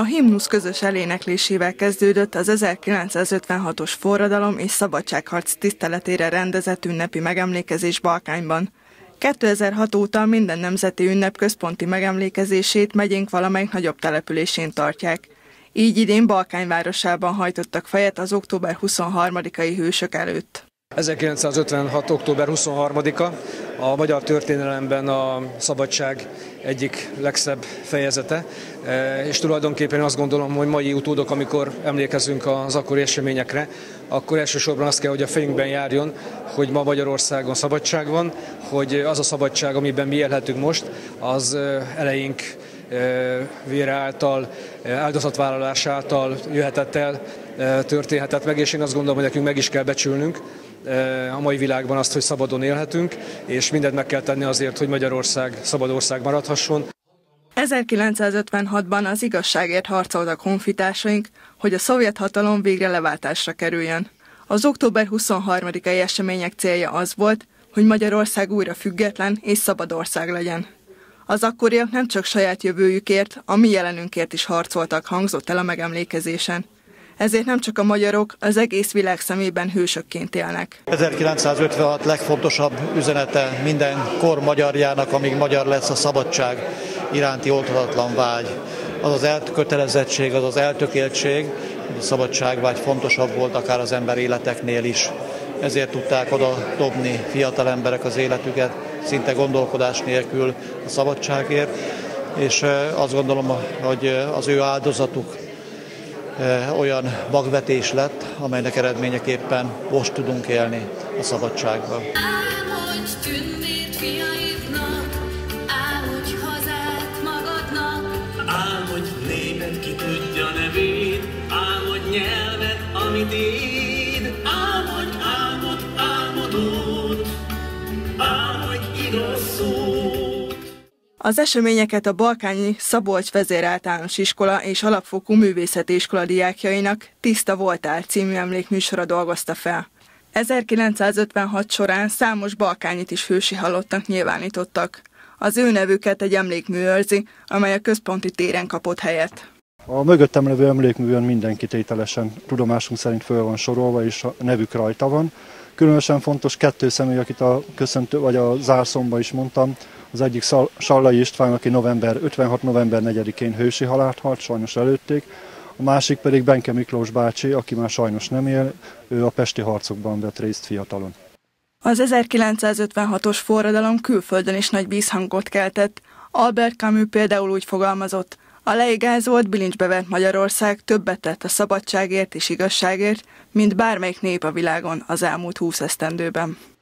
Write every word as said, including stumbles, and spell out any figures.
A himnusz közös eléneklésével kezdődött az ezerkilencszázötvenhatos forradalom és szabadságharc tiszteletére rendezett ünnepi megemlékezés Balkányban. kétezer-hat óta minden nemzeti ünnep központi megemlékezését megyénk valamelyik nagyobb településén tartják. Így idén Balkány városában hajtottak fejet az október huszonharmadikai hősök előtt. ezerkilencszázötvenhat. október huszonharmadika a magyar történelemben a szabadság egyik legszebb fejezete, és tulajdonképpen azt gondolom, hogy mai utódok, amikor emlékezünk az akkori eseményekre, akkor elsősorban azt kell, hogy a fejünkben járjon, hogy ma Magyarországon szabadság van, hogy az a szabadság, amiben mi élhetünk most, az eleink vére által, áldozatvállalás által jöhetett el, történhetett meg, és én azt gondolom, hogy nekünk meg is kell becsülnünk a mai világban azt, hogy szabadon élhetünk, és mindent meg kell tenni azért, hogy Magyarország szabad ország maradhasson. ezerkilencszázötvenhatban az igazságért harcoltak honfitársaink, hogy a szovjet hatalom végre leváltásra kerüljön. Az október huszonharmadikai események célja az volt, hogy Magyarország újra független és szabad ország legyen. Az akkoriak nem csak saját jövőjükért, a mi jelenünkért is harcoltak, hangzott el a megemlékezésen. Ezért nem csak a magyarok, az egész világ szemében hősökként élnek. ezerkilencszázötvenhat legfontosabb üzenete minden kor magyarjának, amíg magyar lesz, a szabadság iránti oltatlan vágy. Az az elkötelezettség, az az eltökéltség, hogy a szabadságvágy fontosabb volt akár az ember életeknél is. Ezért tudták oda dobni fiatal emberek az életüket, szinte gondolkodás nélkül a szabadságért, és azt gondolom, hogy az ő áldozatuk olyan magvetés lett, amelynek eredményeképpen most tudunk élni a szabadságban. Álmodj tündér fiaidnak, álmodj hazát magadnak, álmodj néped, ki tudja nevét, álmodj nyelvet, amit éd, álmodj, álmodj, álmodót, álmodj igaz szót. Az eseményeket a balkányi Szabolcs vezéráltalános iskola és alapfokú művészeti iskola diákjainak Tiszta voltál című emlékműsora dolgozta fel. ezerkilencszázötvenhat során számos balkányit is hősi halottak nyilvánítottak. Az ő nevüket egy emlékmű őrzi, amely a központi téren kapott helyet. A mögöttem levő emlékművön mindenki tételesen tudomásunk szerint föl van sorolva, és a nevük rajta van. Különösen fontos kettő személy, akit a köszöntő vagy a zárszomba is mondtam. Az egyik Sallai István, aki november ötvenhat. november negyedikén hősi halált halt, sajnos előtték. A másik pedig Benke Miklós bácsi, aki már sajnos nem él, ő a pesti harcokban vett részt fiatalon. Az ezerkilencszázötvenhatos forradalom külföldön is nagy vízhangot keltett. Albert Camus például úgy fogalmazott: a leigázolt, bilincsbe vert Magyarország többet tett a szabadságért és igazságért, mint bármelyik nép a világon az elmúlt húsz esztendőben.